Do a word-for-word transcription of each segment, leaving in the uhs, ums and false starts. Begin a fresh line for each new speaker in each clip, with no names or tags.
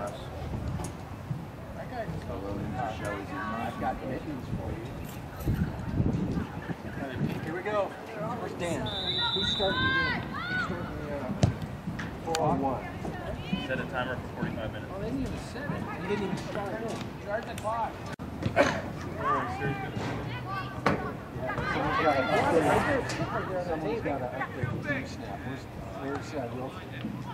us. That guy just goes to show he's in. I've got missions for you. Here we go. Where's Dan? Who's starting the game? Who's starting the uh, four on one?
Set a timer for forty-five minutes.
Oh, they didn't even set it. He didn't even start it. Start the clock. Someone's got to update. Someone's got to update the team snap. Where's, where's uh, Wilson?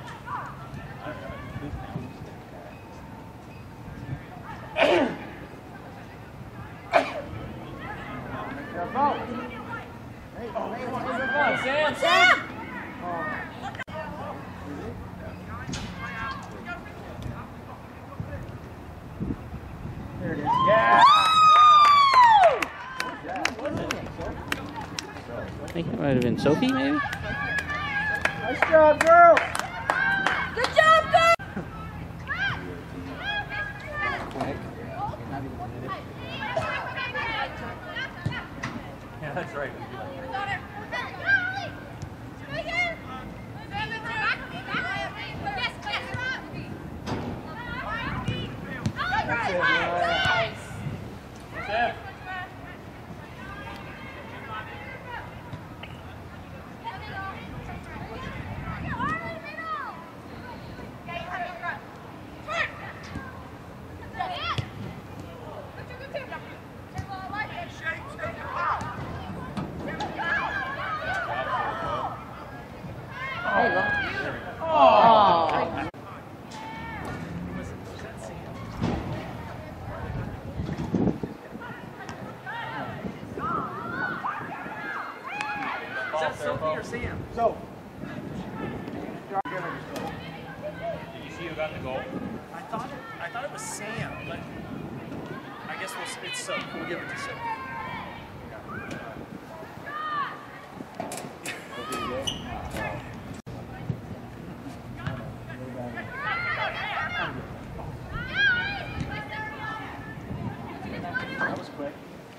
Sam! Sam!
There it is. Yeah!
I think it might have been Sophie, maybe?
Nice job, girl!
Good job, girl!
Quick.
Yeah, that's right.
That's it, Mariah.
What's that?
Is that Sophie or Sam?
So.
Did you see who got the goal?
I thought it, I thought it was Sam, but I guess we'll, it's Sophie. We'll give it to Sophie.
That was quick.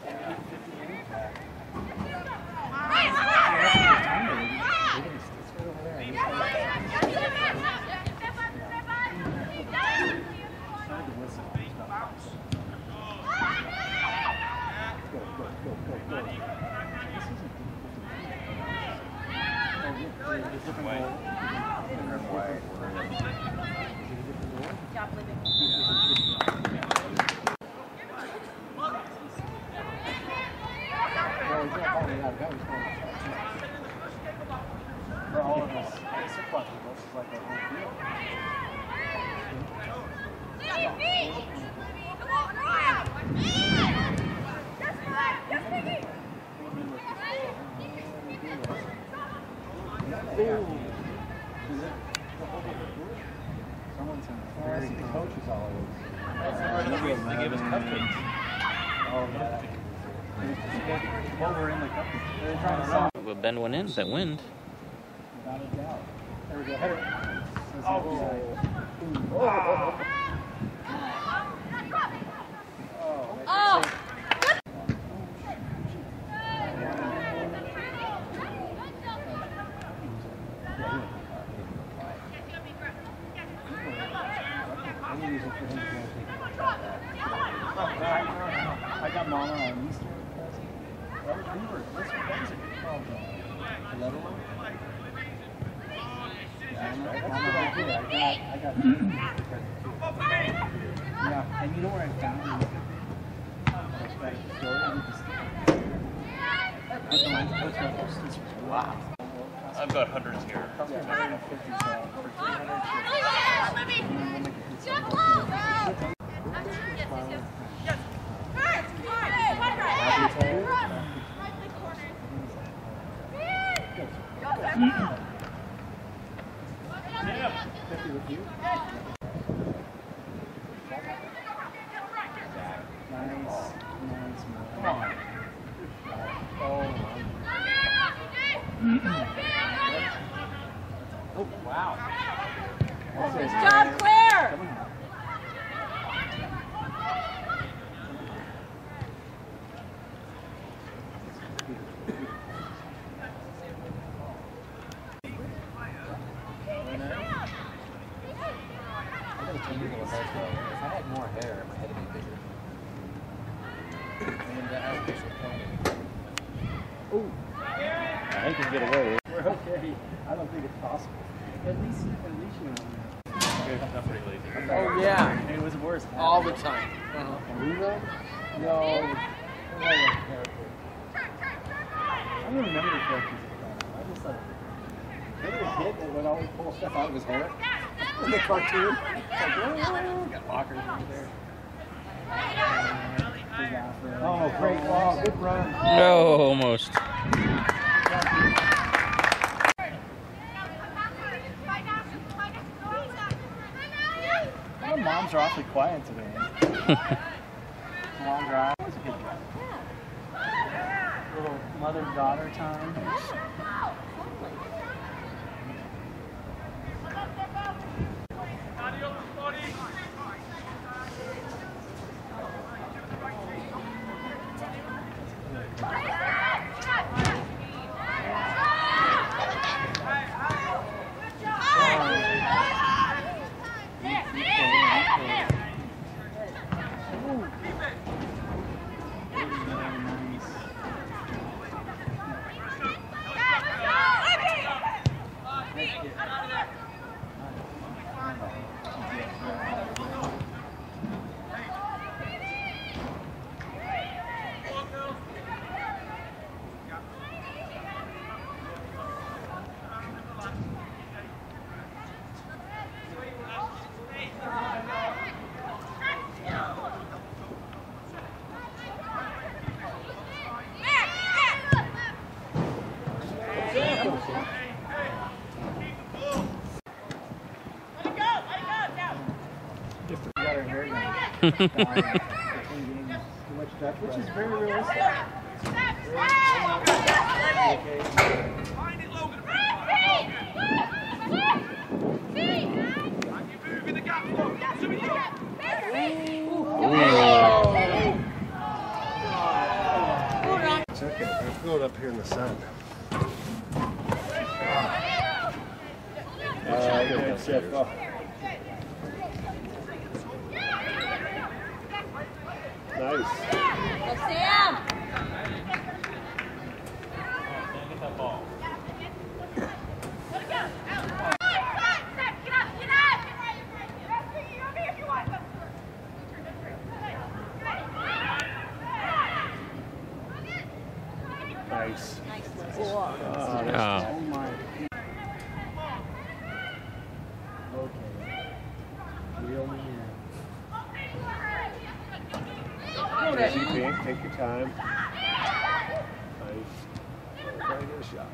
For all of us, it's a question. This is like our whole field. Someone's in there. I see the coaches all over.
They gave us cupcakes.
Oh, yeah. Over in the cupcakes. They're trying to sell.
But Ben went in, that wind.
Without a doubt. There we go. Header. Oh. Oh.
Oh!
I got Mama on Easter. That was, we were, this, that was a good call, though. The letter one? Yeah, I know. That's what I did. I got, I got yeah, and you know where I found it? That's right. Wow.
I've got hundreds here.
Comes with one hundred fifty, so for three hundred fifty with you? Nice, nice, come on. Oh, oh wow.
Good job, Claire!
I gotta
little head though. If I had more hair, my head would be bigger. And that has facial pain.
Ooh.
I think you can get away with it.
We're okay. I don't think it's possible. At least, at least you know.
I'm pretty lazy.
Oh yeah,
It was worse.
all the time.
Uh-huh. Aruba? No. it was- I don't know the character. I don't even remember the characters. I just like. Remember the kid that would always pull stuff out of his hair? In the cartoon? It's like, oh, got lockers over there. Big afro. Oh, great. Oh, good run.
No, almost.
Our moms are awfully quiet today. Long drive. That was a good drive. Little mother-daughter time. Which is very realistic.
It's okay. Let's throw it up here in the sun.
Uh, good stuff. Oh.
Nice.
Go Sam!
Get that ball.
Nice.
Cool.
Oh.
Oh my. Okay. Reel me in.
Easy pink. Take your time. Nice. Try to get a shot.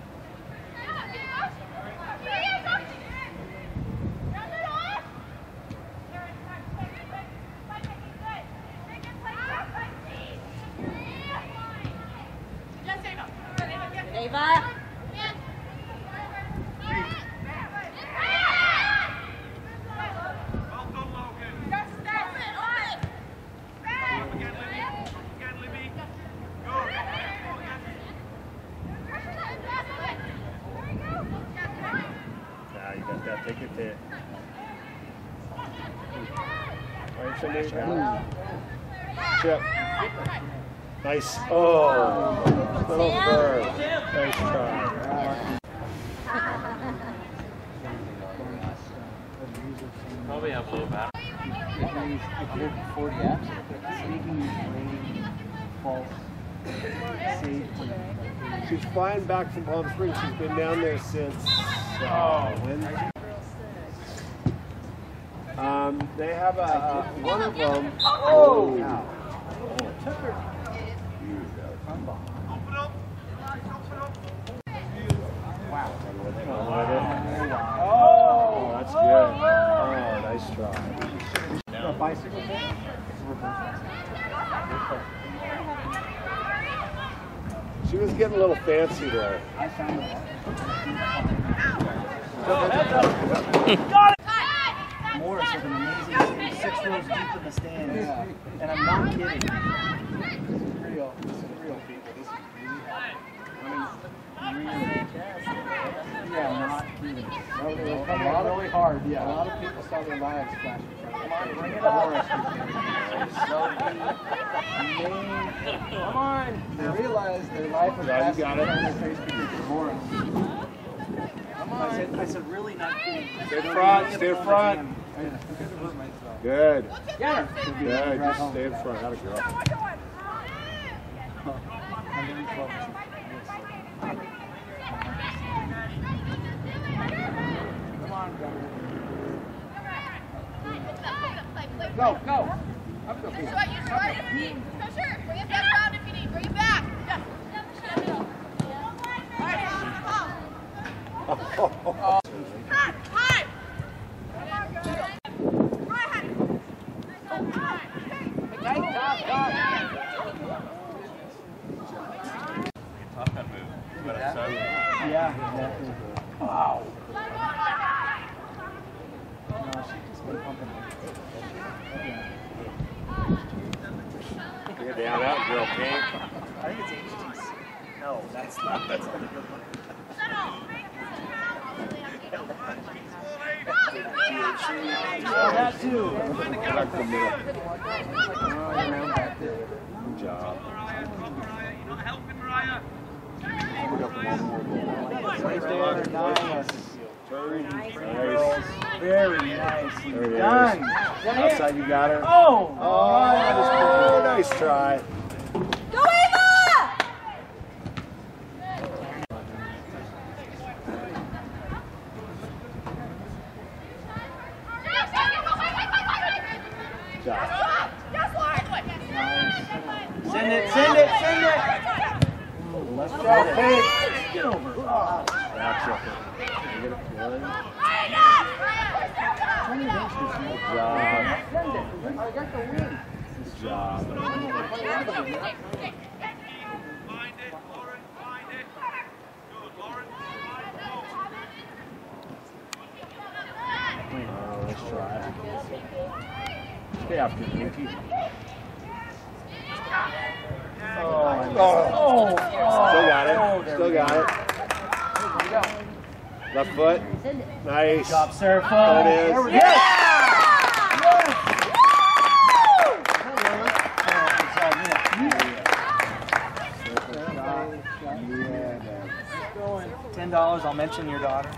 Ava!
Nah, you got that. Take your pick. Right, somebody down. Chip. Nice. Oh, little bird. Nice try.
Probably have a little battery.
I've heard forty apps. Sneaking, rain, false, safety.
She's flying back from Palm Springs. She's been down there since uh, Wednesday. Um, they have a, uh, one of them. Oh!
Oh, it took her. Wow.
Oh, that's good. Oh, nice try.
A bicycle thing?
She was getting a little fancy there.
I found it. Morris with an amazing six rows deep in the stands. Yeah. And I'm not kidding. This is real. This is real, people. This is really happening. I mean, really. Yeah, I'm not kidding. know, they were coming out really hard. Yeah, a lot of people saw their lives flash in front of them. Come on, bring it up. Come on. They realized their life was
Yeah, you
passing in
got it.
front of their face because of Morris. Come on.
I said, I said, really not kidding.
Stay front, stay front. Good.
Yeah.
Good, just stay in front. Gotta go.
Go, go. Up the
Use right, use right. Pressure. Bring it back down if you need. Bring it back. Yeah. All right, hot, hot.
Top gun move. But I saw you.
Yeah, exactly. Wow. No, she just been pumping it.
Get down out, girl, okay?
I think it's H T C. No, that's not. That's not a good one.
Oh, that too.
Back to the middle. Good job. Put up one more ball.
Right there, nice.
Turn.
Nice. Very nicely
There it is.
done.
Outside, you got her.
Oh!
Oh, nice try.
Go Ava!
Good job.
Send it, send it, send it! Let's go, Paige. Get over. Oh.
That's it. Get it good. Good job.
Send it. I got the win.
Good job. Oh, let's try. Stay after it, Nikki.
Oh,
Oh.
oh.
Still got it.
Oh, there
Still
we
got
go.
it.
There we go.
Left foot. Nice.
Good job, Seraph.
There it is.
There we go.
Yeah!
Ten dollars. I'll mention your daughter.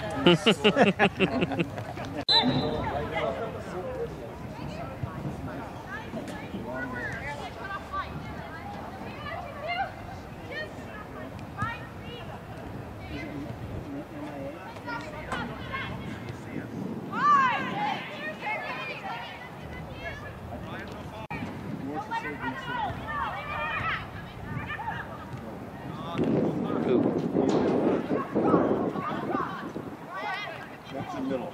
That's the middle.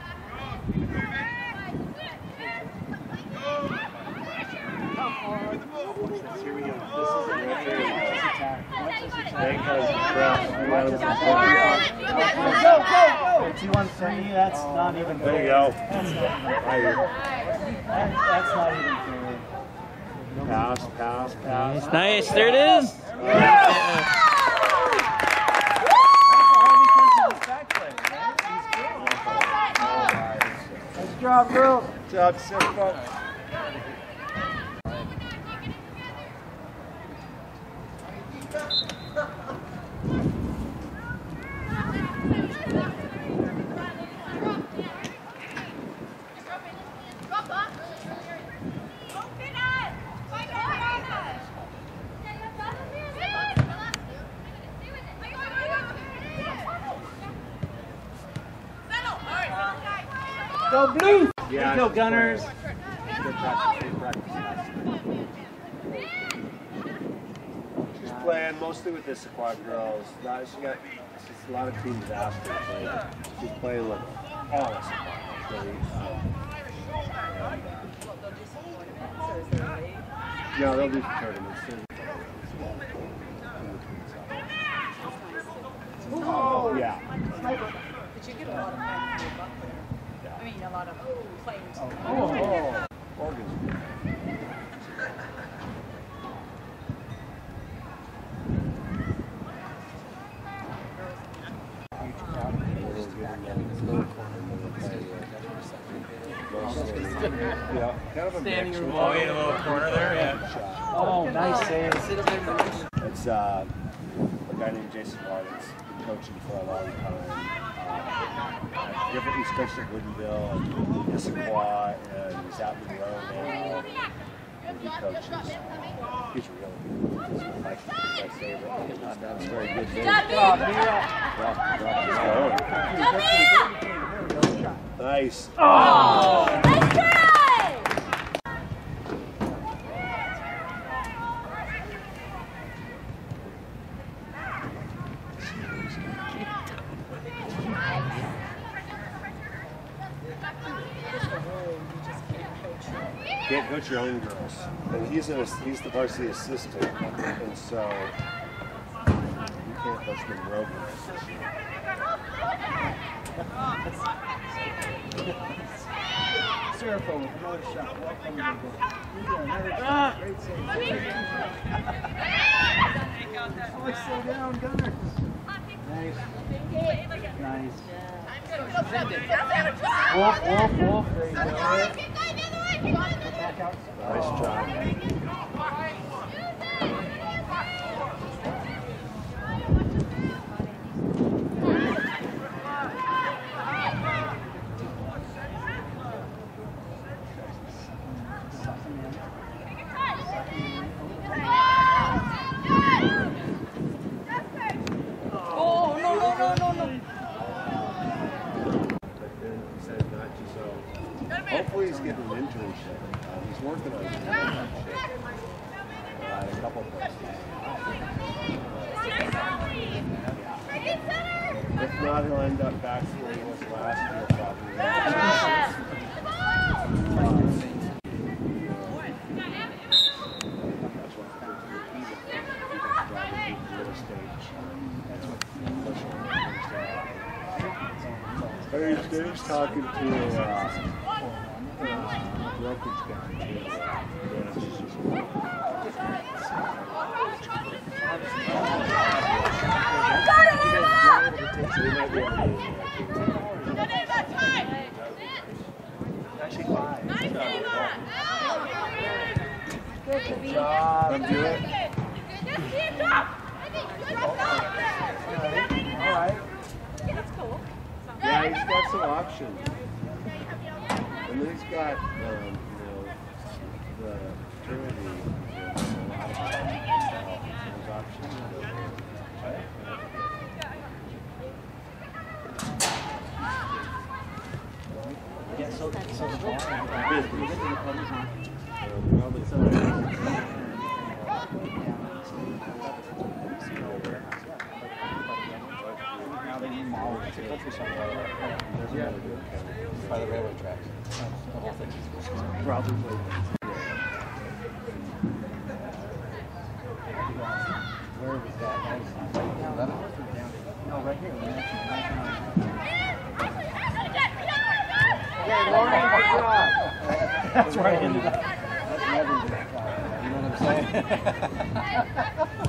Here we go. This is it right here. Watch this attack. Watch this attack.
There goes the crowd.
Watch this attack. Go, go, go! Two on three, that's not even fair.
There you go.
That's not even
Right here.
That- That's not even fair.
Pass, pass, pass.
It's nice. There it is.
Nice job, girl.
Good job, Seraph.
Go blue!
Yeah,
Go Gunners!
Good practice, good practice. She's playing mostly with the Sequad girls. Not, she got she's a lot of teams asked her to play. She's playing with all the Sequad. So, um, no, they'll do tournaments soon. Oh, yeah.
Did you get a lot of fans in Butler? I mean, a lot of players.
Oh, Morgan's. Yeah, kind of a
Standing
mix.
room. Oh, in a little corner there, yeah.
Oh, nice save.
It's uh, a guy named Jason Hart. He's been coaching for a long time. Uh, different, he's coached at Woodinville and Issaquah, and he's out in Monroe now. And he coaches. He's really good. He's my, my favorite. That's very good. Game.
Stop
Drop, drop, drop. Nice.
Oh! Nice try!
Can't coach your own girls, and he's a, he's the varsity assistant, and so you can't coach the Monroe girls.
Serafo with another shot. Welcome to the goal. Another shot. Great save. Oh, slow down, Gunner. Nice. Nice. Wolf, wolf, wolf. There you go. Back out.
Nice job.
Oh, no, no, no, no, no.
Hopefully he's getting an internship. Uh, he's working on an internship uh, at a couple places. If not, he'll end up back to where he was last year, probably. Hey, Dave's talking to uh, brokerage guy.
Actually, five.
Good job. Come do it.
All right.
Yeah, he's got some options. And then he's got, um, you know, the Trinity. His options.
Yeah, so, so the ball.
Probably so.
Yeah. By the railroad tracks. The whole thing. Probably. Where was that? That was down. No, right here. Yeah, Lauren, good job. That's where I ended up. That's never good job. You know what I'm saying?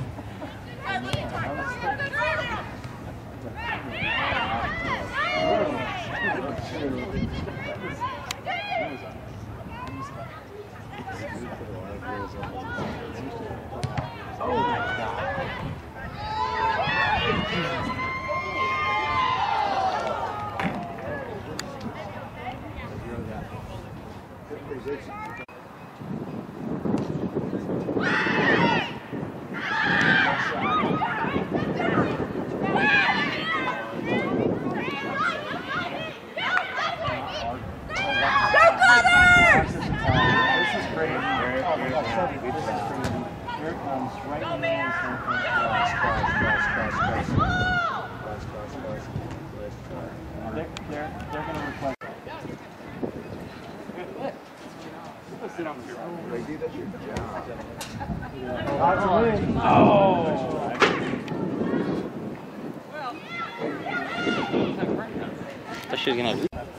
That shit's gonna.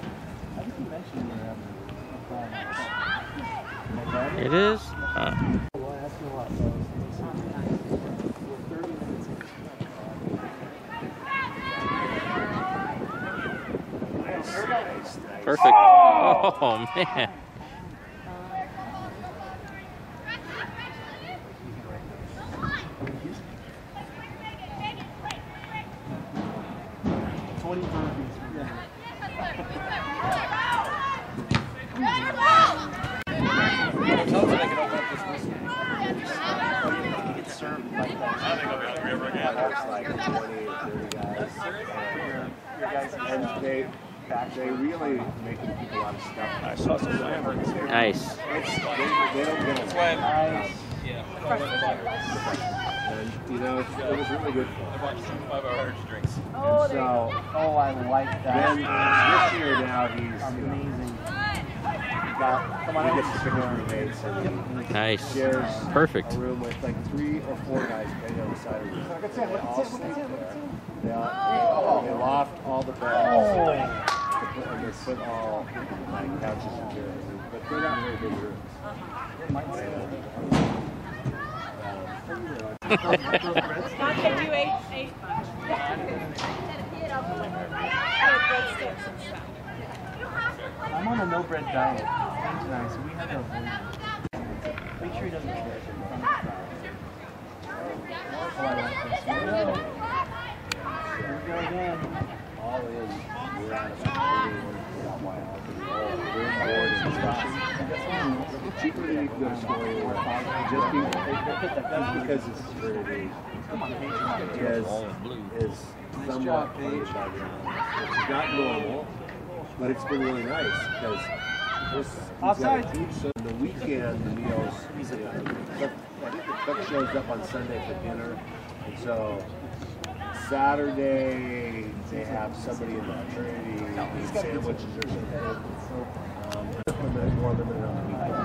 It is? Uh. Perfect. Oh, man.
twenty burpees. Yeah. It's served like that.
Like twenty or thirty guys. And they, they really making people out of stuff. I saw some
Nice.
It's, they, they don't get it.
Nice.
And, you know, it, it was really good fun.
I bought some five-hour energy drinks.
And so,
Oh, I like that.
then this year now he's
Amazing.
got, come on, he gets to pick his roommates and he
Nice.
shares
Perfect.
a room with like three or four guys playing on the side of the room. They all sleep there. They, all, they loft all the beds. They put, and they put all like couches and chairs. But they're not very big rooms.
Not that you ate, ate much.
I'm on a no bread diet. Thanks, nice. We have no food. Make sure he doesn't get it from the crowd. Oh, I like this. Here we go again.
All in, we're out of food. We're bored and stuff. It's cheaper than you can go to school anymore. Just because it's security is, is somewhat punished right now. It's not normal, but it's been really nice because this
Offside.
So on the weekend, the meals, the cook, I think the cook shows up on Sunday for dinner, and so Saturday they have somebody in the fraternity eat sandwiches or something. Um, limited, more limited on the weekend.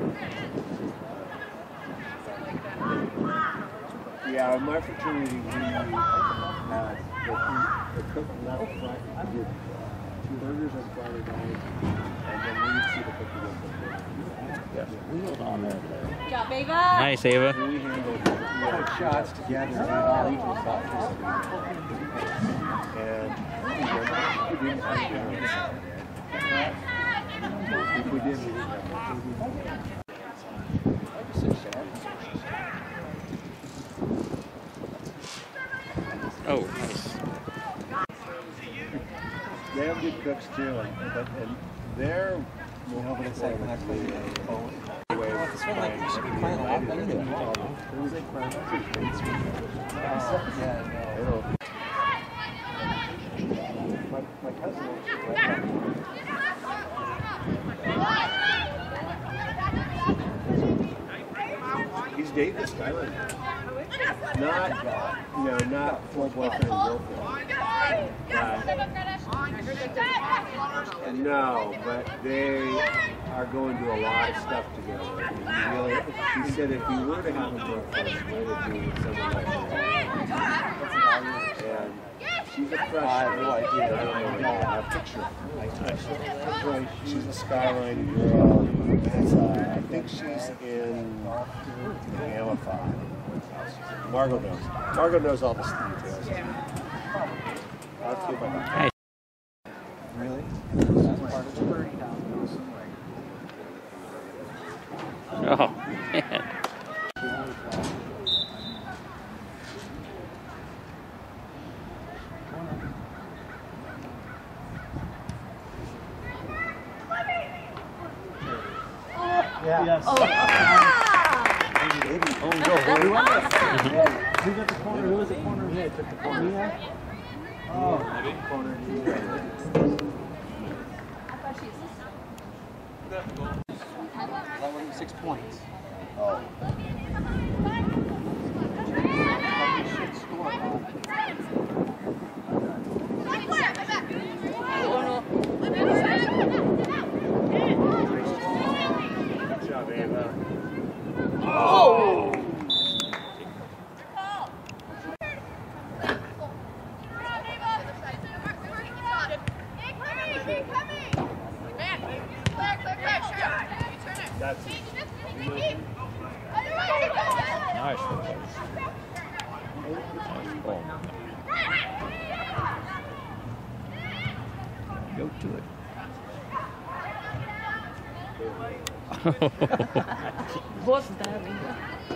Yeah, in my fraternity, we had the, the cook left Friday. I did two burgers on Friday night, and then we would see the cook again for dinner. Yes, we were on there today.
Good job, Ava.
Nice, Ava.
And we handled we had shots together and all equal factors. And we didn't have dinner. If we did, we didn't have dinner.
Oh, nice.
They have good cooks too, and, but and they're
You know, but it's like when I play the phone.
way of
It's been like you should be playing a lot better than you. It was like for yeah,
They don't. My, my cousin he's dating this guy right now. Not, you know, not full boyfriend and girlfriend. But, no, but they are going to a lot of stuff together. And he really, he said if he were to have a girlfriend, it would be with someone like her. And she's a freshman. I have no idea. I don't know. I have a picture. She's a Skyline girl. It's, uh, I think she's in Gamma Phi. Margot knows. Margot knows all the details. I'll keep my back.
Nice.
Really? That's part of the birdie down
Oh, man.
Yeah. Yes.
Oh,
Oh, no. Who was it? Who got the corner? Who was the corner hit? Took the corner. Yeah. Oh, corner. That wasn't six points.
Oh.
You should score.
Good job, Ava.
Oh!
That's it.
Nice. Oh. Go to it.
Wasn't that either?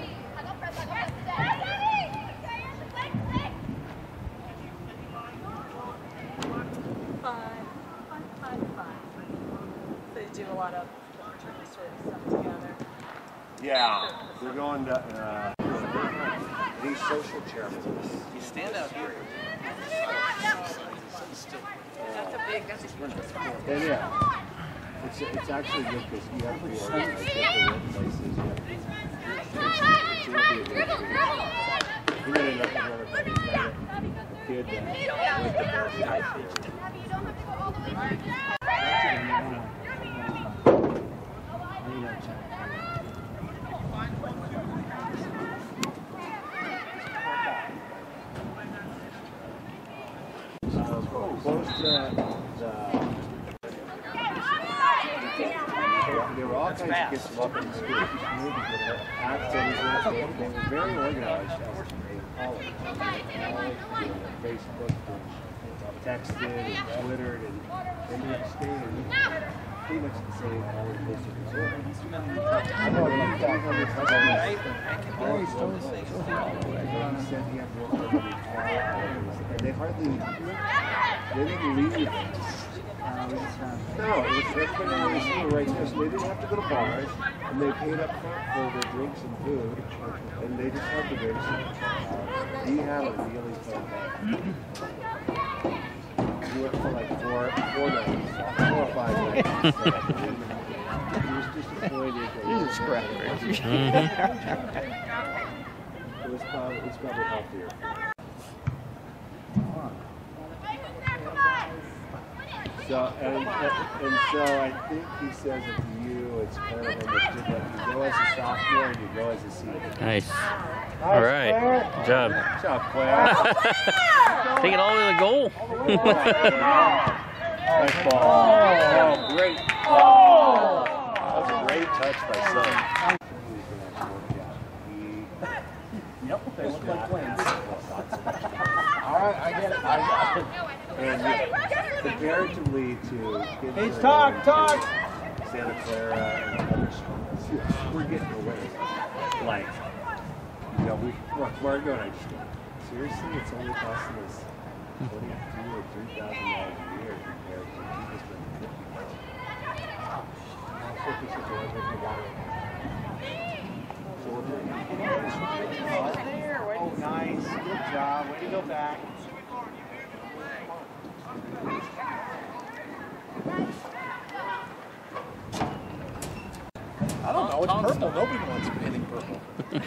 Five, five, five, five. They do a lot of fraternity sort of stuff together.
Yeah, they're going to uh, these social charities.
You stand out here.
That's a big, that's a huge responsibility.
And yeah, it's, it's actually good because you have to be organized at the workplaces. You have to be, it's, it's really good. You're going to end up with everybody. You got a kid that went to Boston High School.
You don't have to go all the way back.
Close to the, there were all kinds of kids from up in the school. Activities, they were very organized as a college. Facebook, texted, and Twittered, and they were staying pretty much the same all the places. I know, like five hundred customers. Very strong things. He said he had worked over the and they hardly, they didn't leave. Uh, no, it was everybody on the school right there, so they didn't have to go to bars, and they paid up front for their drinks and food, and they just had the drinks. We had a really fun day. We went for like four, four nights, four or five nights. He was disappointed.
He's a scrapper.
It was probably, it's probably healthier. So, and, and so I think he says that to you, it's kind of understood that you go as a sophomore and you go as a senior.
Nice. All right. Good job.
Good job, Claire.
Take it all the way to the goal.
Nice ball. Oh, great. Oh! That was a great touch by Son.
Yep, they look like twins. All right, I get it. I got it.
And comparatively to kids
Hey,
that
talk,
are in
talk.
Santa Clara and other schools, we're getting away. Like, you know, we, look, Margo and I just go, seriously, it's only costing us twenty-two or three thousand dollars a year compared to people spending fifty thousand.
fifty, fifty, fifty, got it.
So we're doing
Oh, nice. Good job. Way to go back. I don't know. It's purple. Nobody wants anything purple.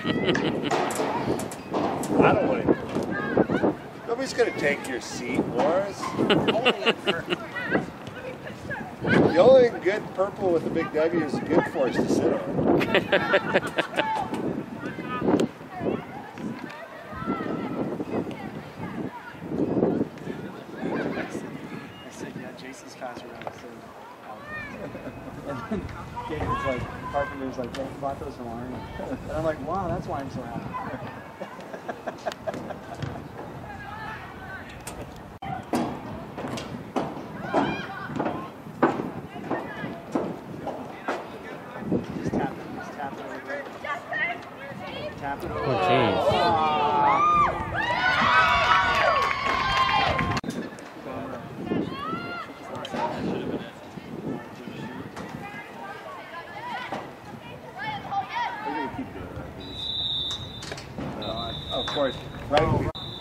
I don't want it. Nobody's going to take your seat, Morris. The only good purple with a big W is good for us to sit on.
Jason's concert. And then Gabe's like, Carpenter's like, hey, I bought those from Arnie. And I'm like, wow, that's why I'm so happy. Just tap it, just tap it over there. Tap it over
Oh, jeez.
Of course, right?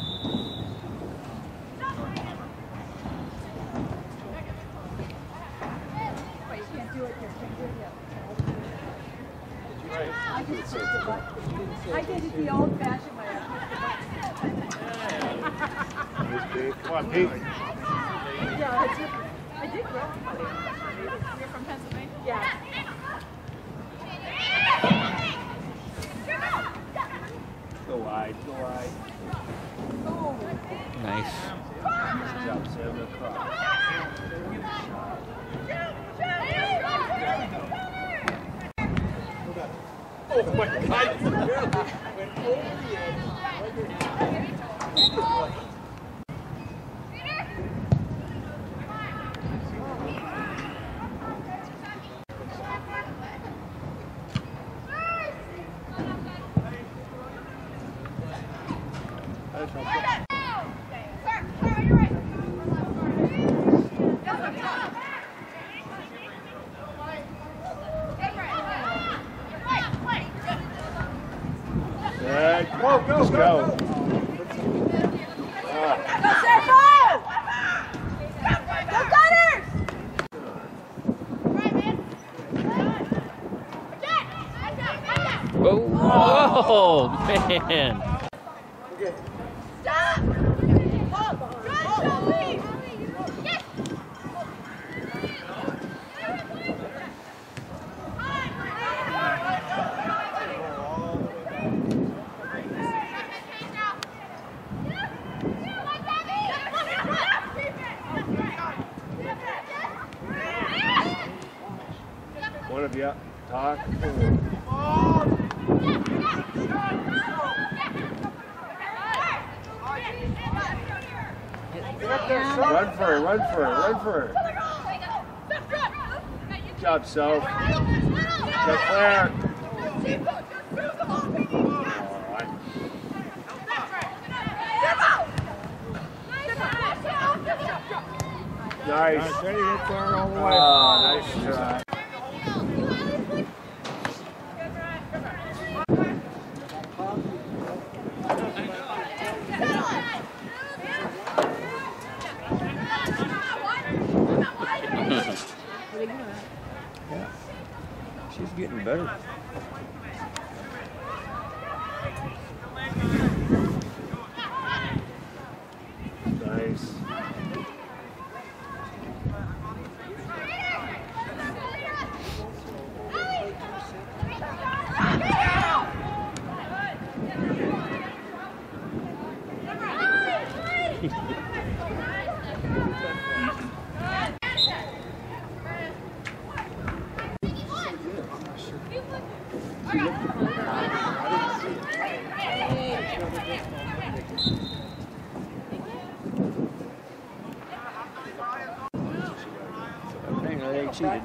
I did it the old-fashioned way.
Come on, Pete.
Yeah, I did. I did grow up with it. You're from Pennsylvania? Yeah.
Go wide, go wide.
Nice.
Good job, Sam. Across.
Oh my God! Went over the edge.
Oh, whoa, man.
Stop! Drive, Shelby! Yes!
One of you talk. Run for it, run for it, run for it. Good job, Soph. Get clear. Nice.
Nice. Ready to hit there all the way.
Oh, nice try.
She's getting better.
Nice.
Apparently they cheated.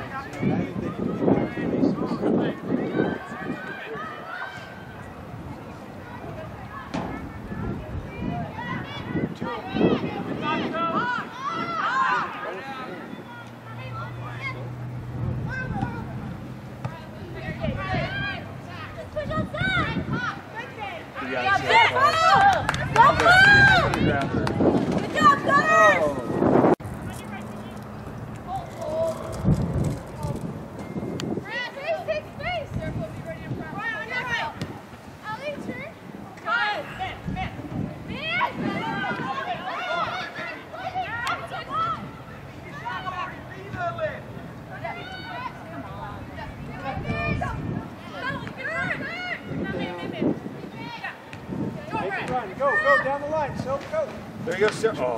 Go, go down the line, so go.
There you go, sir. Oh.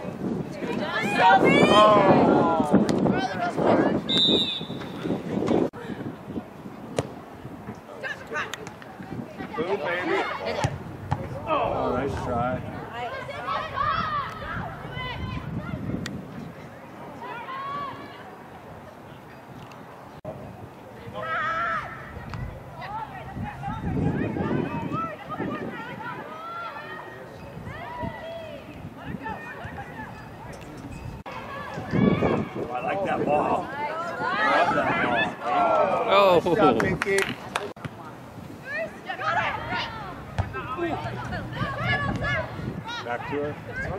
Oh.
Boom, baby. Oh, nice try. I like that ball. I love that ball.
Oh.
Good job, Pinky. Back to her.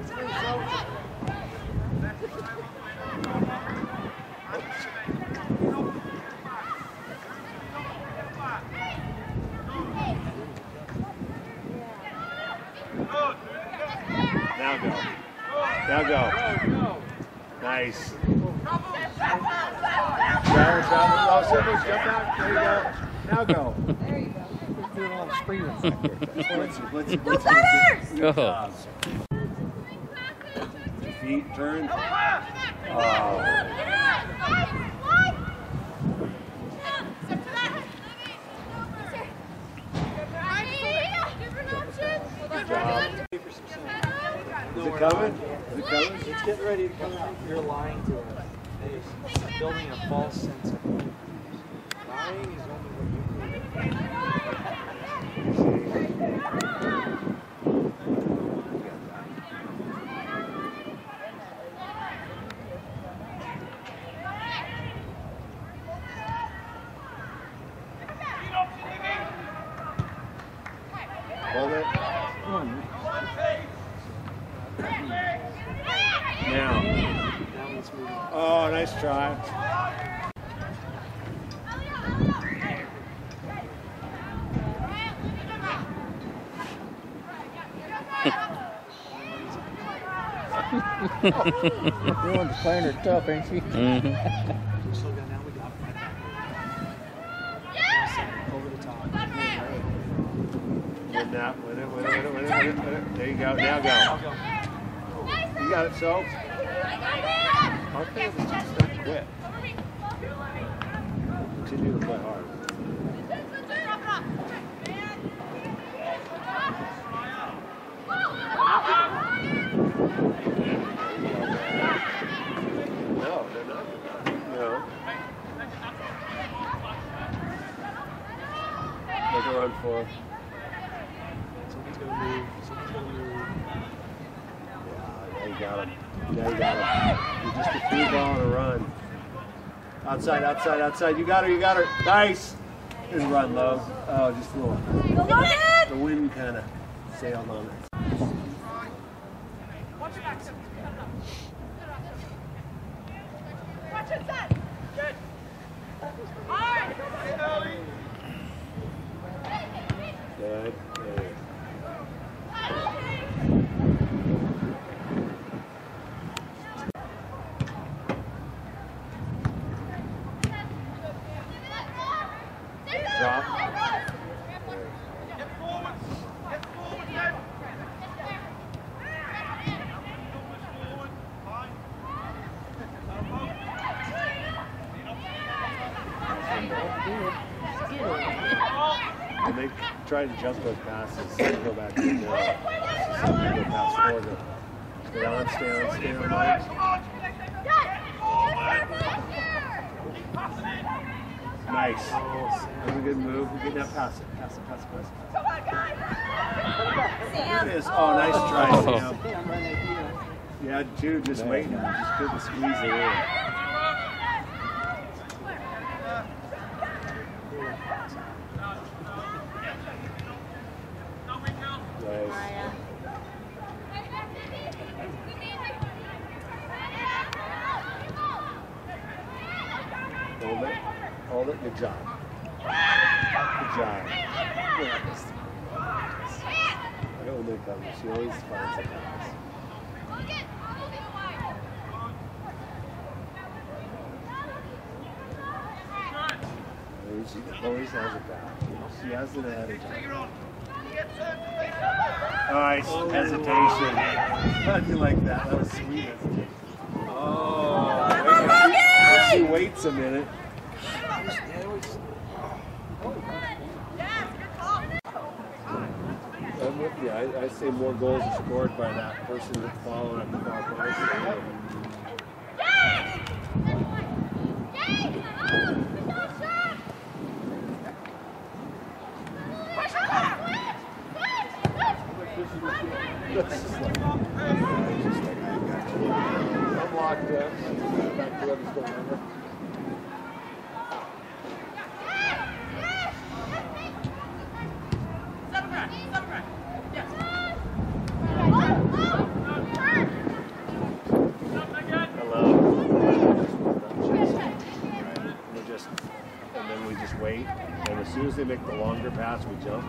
Now go. Now go. Nice. Travis, all circles, jump out. There you go. Now go.
There you go. Doing all the screen
Let's see, let's see, let's see. Good
Go.
job. Feet turn. Oh. Good job. Is it coming? Is it coming?
It's getting ready to come out. You're lying to her. It's building a false sense of lying is only what you believe.
Hold it. Now.
Now it's moving.
Oh, nice try.
Everyone's playing her tough, ain't she?
Mm-hmm.
Still got now we got right back. Over the top.
Win that, win it, win it, win it, win it, win it, win it. There you go, now go. You got it, so. Okay, just don't quit. Continue to play hard. No, they're not. No. Make a run for it.
Someone's gonna move. Someone's gonna move.
Now you got him. Now you got him. You just a free ball and a run. Outside, outside, outside. You got her, you got her. Nice. Just run low. Oh, just a little. The wind kind of sailed on it.
Watch your back. Watch it, set. Good. All right.
Good. Good. Drop.
Get forward. Get forward, Ned.
And they try to jump those passes, so go back to the middle. So they go pass forward. Stay on, stay on, stay on. Legs. Nice. That's a good move. We get that pass it. Pass it, pass it, pass it. There it is. Oh, nice try, Sam. Yeah, Jude just waiting. Just couldn't squeeze it in. Nice. Hold it. Hold it. Good job. Good job. I don't make them. She always finds a pass. She always has a back. She has an attitude. Nice hesitation. How'd you like that? That was sweet hesitation. Oh, she waits a minute. I'm with you. I, I say more goals are scored by that person that's following up the far post. I'm locked up. Back to what he's going over. Hello. We just, and then we just wait. And as soon as they make the longer pass, we jump.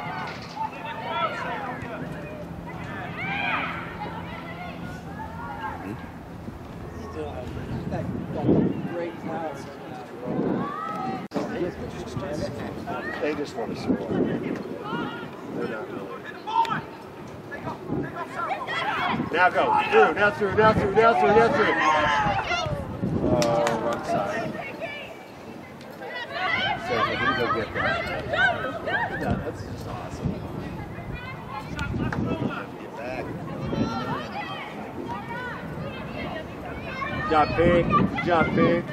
They just want to score. They're not really. Now go. Through, now through, now through, now through, now through. Oh, wrong side. So we're going to go get that. Yeah, that's just awesome. Get back. Good job, Pig. Good job, Pig.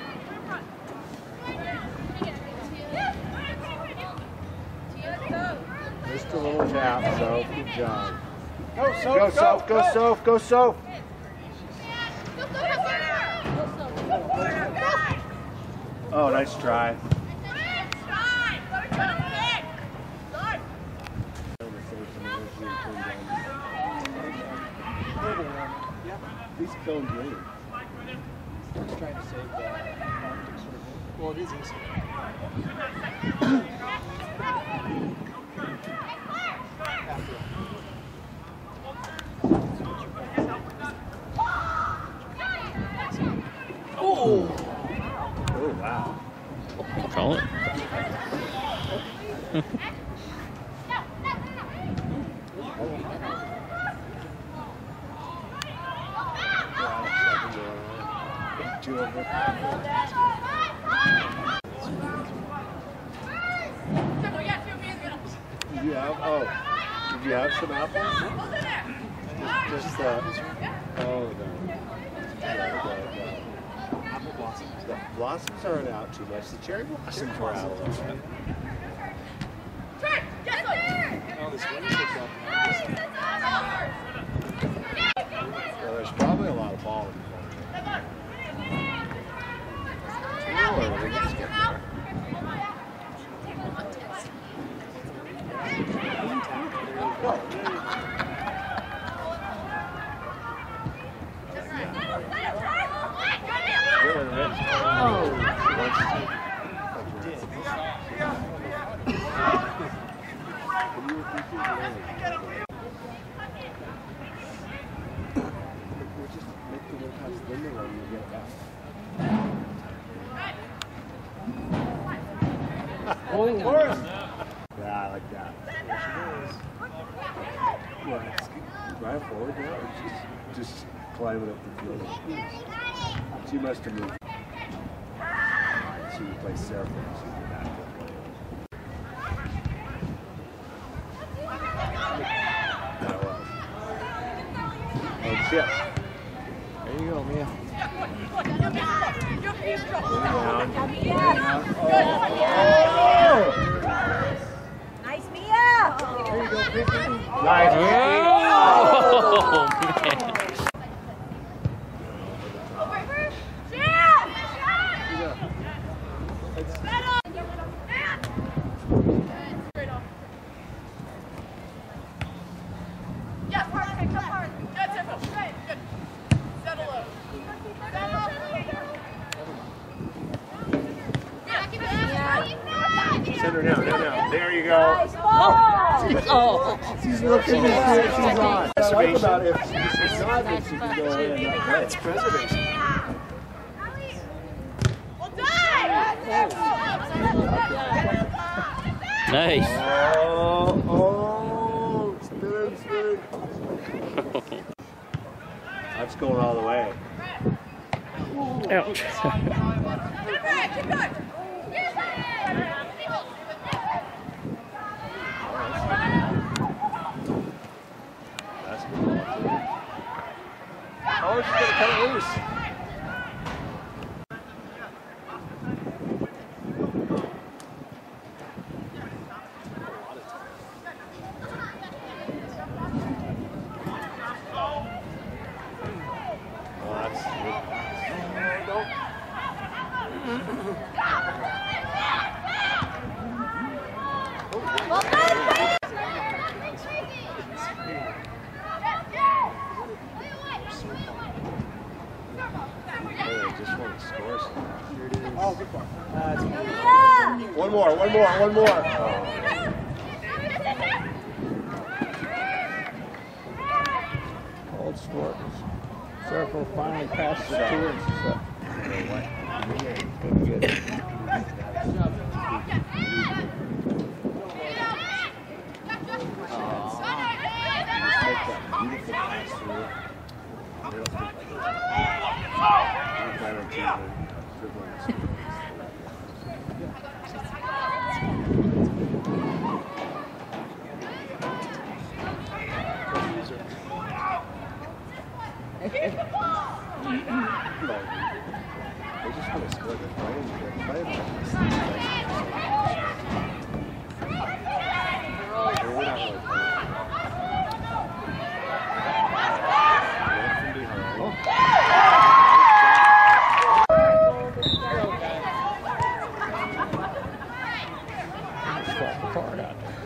Just a little tap, so good job.
Go, so,
Go, Soph, go, Soph, go, Soph. Oh, nice try. He's going green.
He's trying to save the Arctic Circle. Well, it is easy.
Oh!
Oh, wow.
Call it.
Two over. Did you have, oh, did you have some apples? Just, just uh, oh, no. No, no, no. The blossoms aren't out too much. The cherry blossoms were out a little bit. Well, there's probably a lot of ball in there. Or we can just get there.
Oh, Morris.
Yeah, I like that. Yeah, just drive forward now, or just, just climbing up the field. She must have moved. She would play Sarah for us. That was. Oh, Chip.
There you go, Mia.
Nice, Mia!
There you go, Pippin.
Nice.
Oh, man.
Send her down, down, down. There you go.
Nice ball!
Oh.
She's looking to see if she's on.
What I like about it, if she's not, then she can go ahead and not play.
It's preservation.
Nice.
Oh, oh, spin, spin. That's going all the way.
Ouch.
That's good.
Oh, she's gonna cut it loose.
Oh, that's good. Hey, I just want to score some. Here it is.
Oh, good one. That's good.
Yeah!
One more, one more, one more. Oh.
Cold sport. Circle finally passes the two and stuff. Good, good.
Beautiful pass through. They don't think like that. They plan on dribbling- dribbling this. They just want to score. They're playing. They're playing like this. They're not really playing. One from behind.
Just fall apart out there.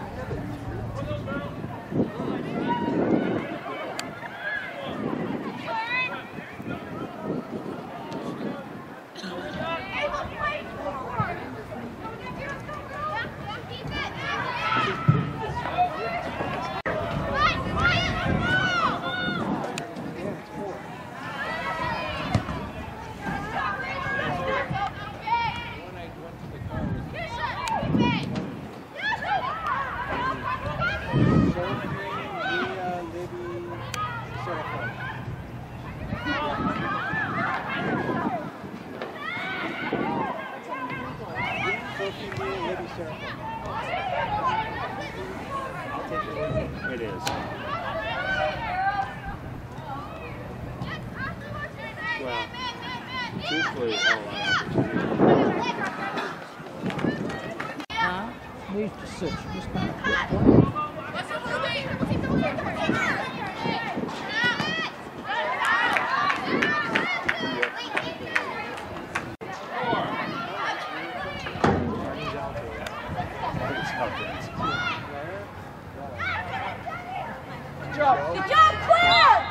truthfully, a lot of opportunity.
Huh? Move to six. Just kind of quick.
Good job, Claire!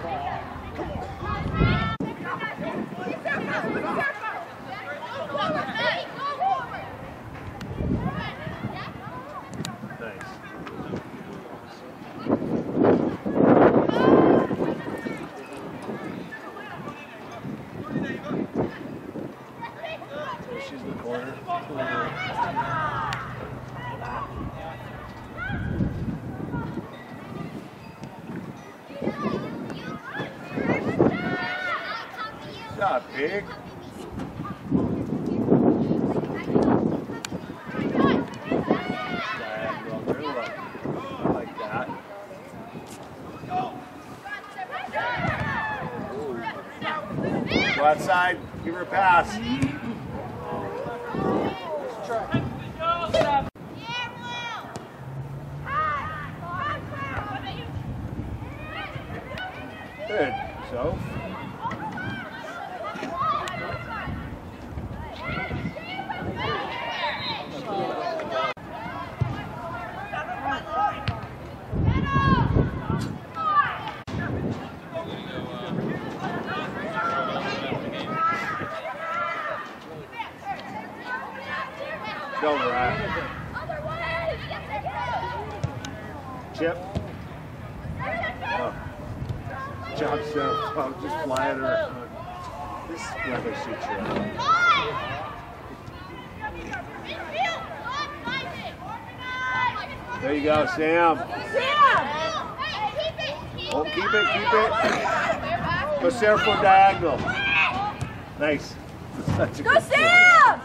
She's in the corner. Not big. Diagonal through, like, like that. Go outside, give her a pass. Good. So. Go, Mariah. Chip. Oh. Job set. I'm just flying her. This weather suits you. There you go, Sam.
Sam!
Oh, keep it, keep it. Go Sarah for diagonal. Nice. Such a
Go
good
Sam!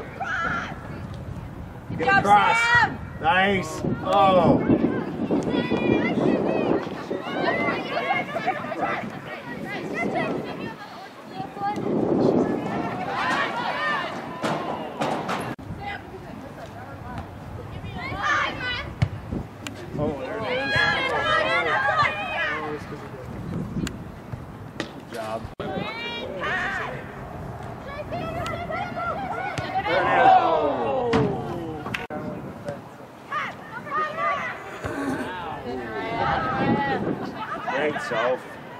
Get
Good job,
across.
Sam!
Nice. Oh. Oh, there it is. Good job. There it is. Oh. Great, Soph.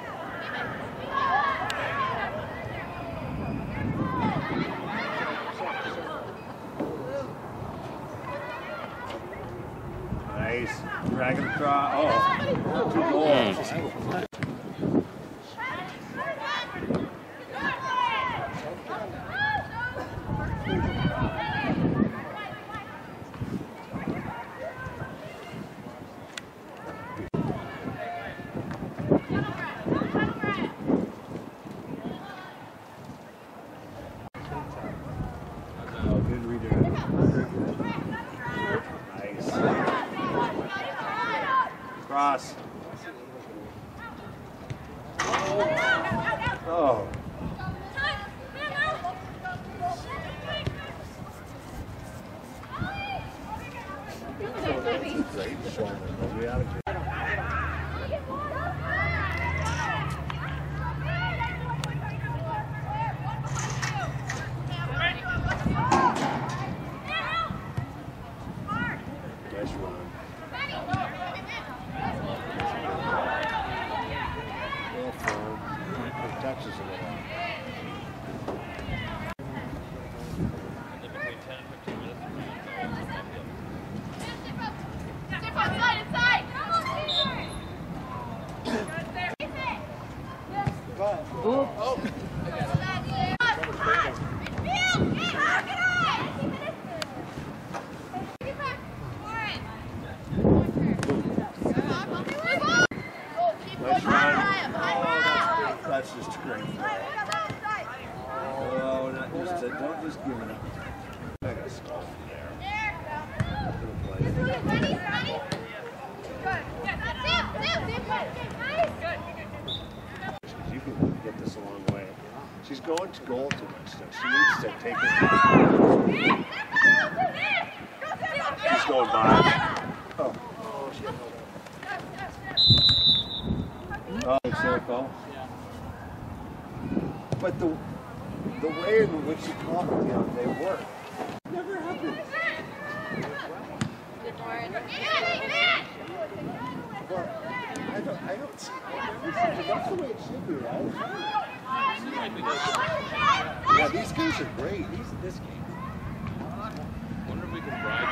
Nice. Dragon across. Oh, two goals. Oh, good redirect. Nice. Cross. Oh. Great shoulder. We out of here. Nice run. Well formed. It touches a little. Nice run. Oh, that's, that's just great. Oh, not just a, don't just give it up. I got a skull from there. Good play. You can get this a long way. She's going to goal too much, so she needs to take it. She's going by. Oh. Oh, circle. But the the way in which you call them, you know, they work. Never happens. Well, I don't, I don't see that's the way it should be, right? Yeah, these games are great. These, this game.
I wonder if we can bribe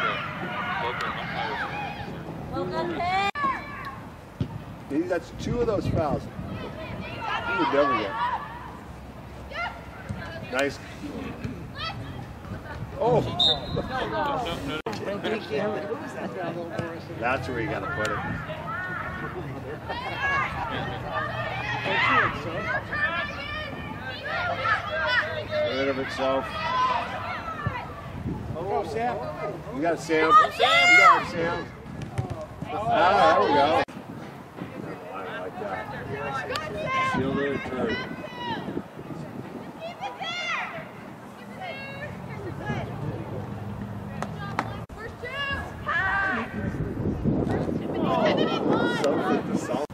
the local umpires.
See, that's two of those fouls. You would never get. Nice. Oh! That's where you got to put it. Rid of itself.
Oh, Sam.
You got Sam. You got Sam. Ah, there we go. I like that. Shielded turn. Something to solve.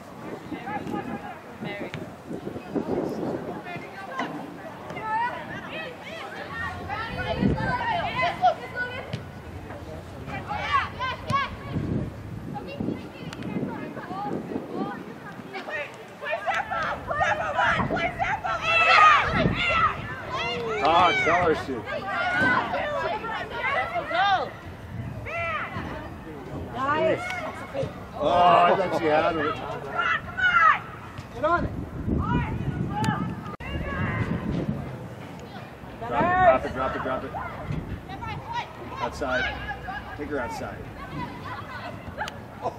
Ah, tell her to.
Nice.
Oh, I thought she had it.
Get on it.
Drop it, drop it, drop it, drop it. Outside. Take her outside. Oh.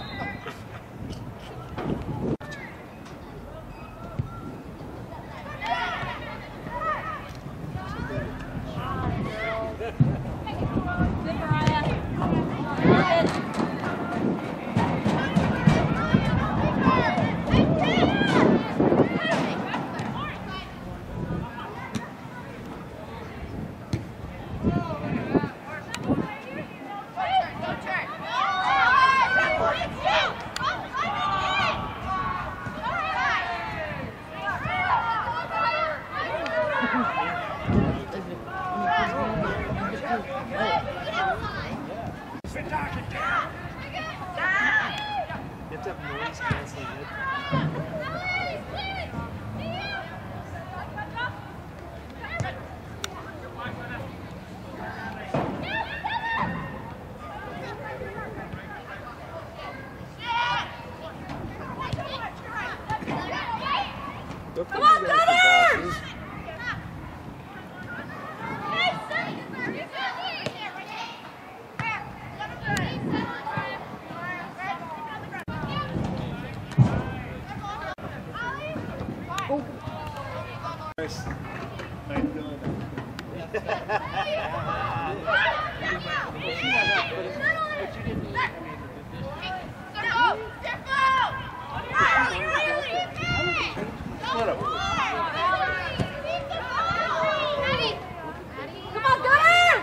Come on, Gunners!
Nice. How you doing? Shut up.
Come on, Gunners!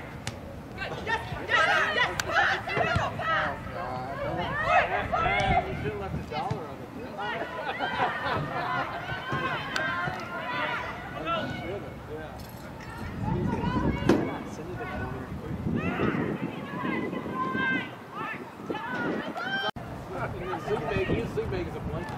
You should have left a dollar on the bill. Sleep bag, use sleep bag as a blanket.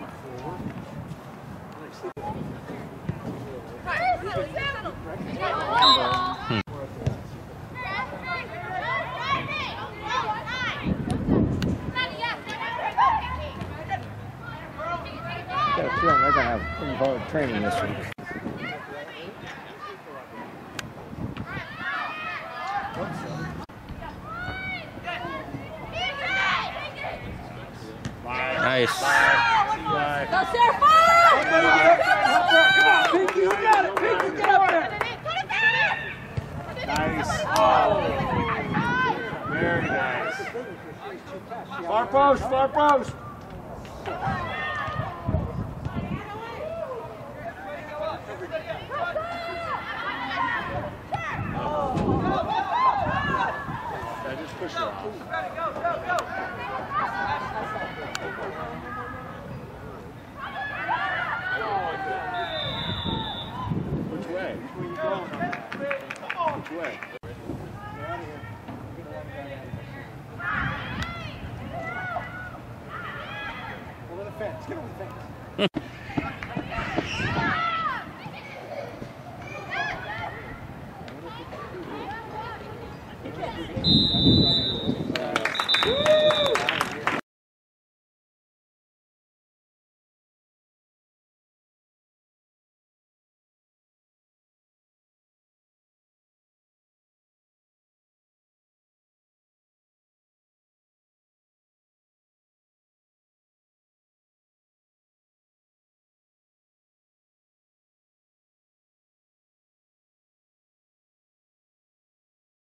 I got a feeling they're going to have involved training this week.
Nice.
Go, Sarah, fire!
Come on, Pinky, you got it. Pinky, get up there.
Nice. Oh. Very nice. Far post, far post. pressure off. Which way? Which way?
Over the fence. Get over the fence. That's